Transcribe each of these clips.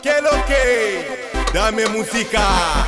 ¿Qué lo que? Dame música.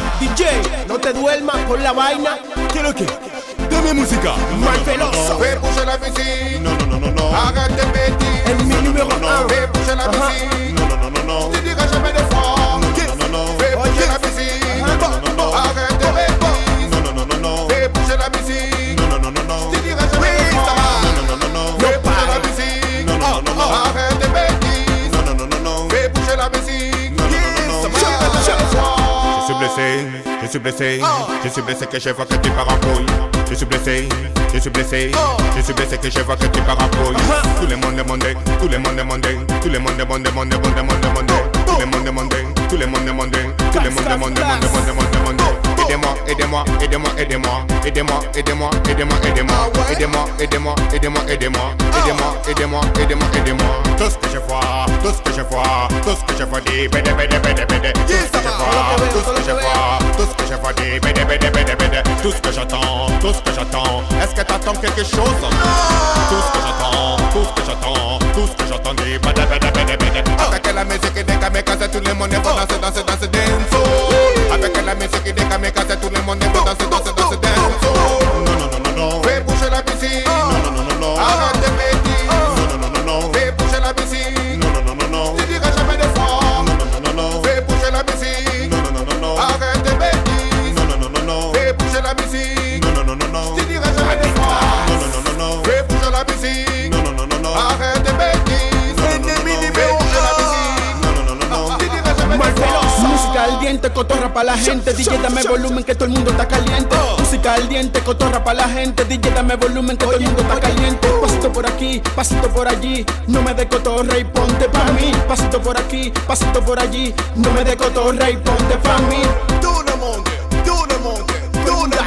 DJ, no te duermas con la vaina. ¿Qué lo que? Dame música. Mal veloso. Fais bouger la musique. Non, non, non, non, non. Arrête de bêtises. El mi numéro 1. Fais bouger la musique. Non, non, non, non, non. Tu diras jamais de fois. Non, non, non. Fais bouger la musique. Arrête de bêtises. Non, non, non, non, non. Fais bouger la musique. Non, non, non, non, non. Tu diras jamais de fois. Non, non, non, non, non. Fais bouger la musique. Non, non, non, non. Arrête de bêtises. Non, non, non, non, non. Fais bouger la musique. Non, non, non, non. Tu diras jamais de fois. Je suis blessé, je suis blessé, je suis blessé que je vois que tu pars en couille. Je suis blessé, je suis blessé, je suis blessé que je vois que tu pars en couille. Tout le monde demandait, tout le monde demandait, tout le monde demandait, demandait, demandait, tout le monde demandait, tout le monde demandait, tout le monde demandait, demandait. Aidez-moi, aidez-moi, aidez-moi, aidez-moi, aidez-moi, aidez-moi, aidez-moi, aidez-moi, aidez-moi, aidez-moi, aidez-moi, aidez-moi, aidez-moi, aidez-moi, aidez-moi, aidez-moi. Tout ce que je vois, tout ce que je vois, tout ce que je vois dit, bédé, bédé, bédé, bédé. Tout ce que je vois, tout ce que je vois, tout ce que je vois dit, bédé, bédé, bédé, bédé. Tout ce que j'attends, tout ce que j'attends. Est-ce que t'attends quelque chose? Tout ce que j'attends, tout ce que j'attends, tout ce que j'attends dit, bédé, bédé, bédé, bédé. Avec la musique des kamikazes, tout le monde est bon danser, danser, danser, danser. Avec la musique des kamikazes, tout le monde est bon danser, danser, danser, danser. Non, non, non, non, non. Fais bouger la musique. Non, non, non, non, non. Arrête de bêtises. Non, non, non, non, non. Fais bouger la musique. Non, non, non, non, non. Tu diras jamais de fois. Non, non, non, non, non. Fais bouger la musique. Non, non, non, non, non. Arrête de bêtises. Non, non, non, non, non. Fais bouger la musique. Non, non, non, non, non. Tu diras jamais de fois. Non, non, non, non, non. Fais bouger la musique. Non, non, non, non, non. Arrête de bêtises. Ennemi Fais numéro bouger la 1. musique. Non, non, non, non, non. Tu diras jamais Mal de fois. veloso. Música al diente, cotorra pa' la gente. DJ, dame volumen que todo el mundo está caliente. Música al diente, cotorra pa' la gente. DJ, dame volumen que todo el mundo está caliente. Pasito por aquí, pasito por allí. No me de cotorra y ponte pa' mí. Pasito por aquí, pasito por allí. No me de cotorra y ponte pa' mí. Tout le monde, tout le monde, tout le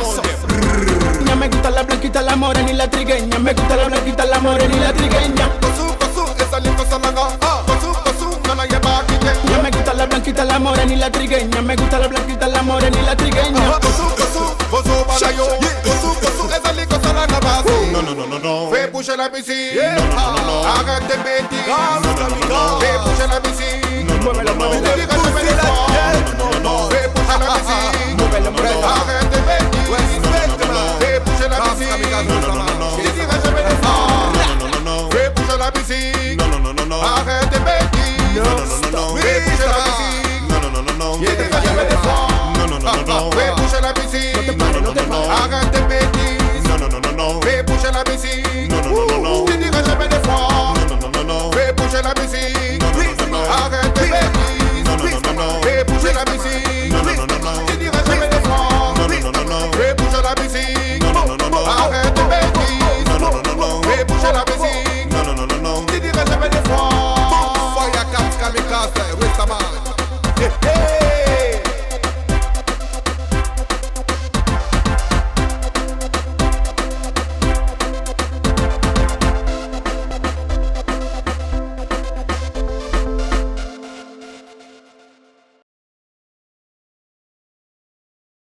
monde. Me gusta la blanquita, la morena y la trigueña. Me gusta la blanquita, la morena y la trigueña. Kosu, esa lindo salanga. Kosu, nana yeba kike. Ya me gusta la blanquita, la morena y la trigueña. Me gusta la blanquita, la morena y la trigueña. Kosu, bozo bagayo. Kosu, esa lindo salanga basi. Non, non, non, non, non. Fais bouger la musique. Non, non, non, non. Arrête de bêtises. Fais bouger la musique. Muévelo, muévelo. Tu diras jamais de fois. Fais bouger la musique. Muévelo, muévelo. Arrête de bêtises. Fais bouger la musique. Tu diras jamais de fois. Non, non, non, non. Fais bouger la musique. Non, non, non, non, non. Arrête de bêtises. Non, non, non, non. Fais bouger la musique. Non, non, non, non, non. Tu diras jamais de fois. Non, non, non, non, non. Fais bouger la musique. No te pares, no te pares. Arrête de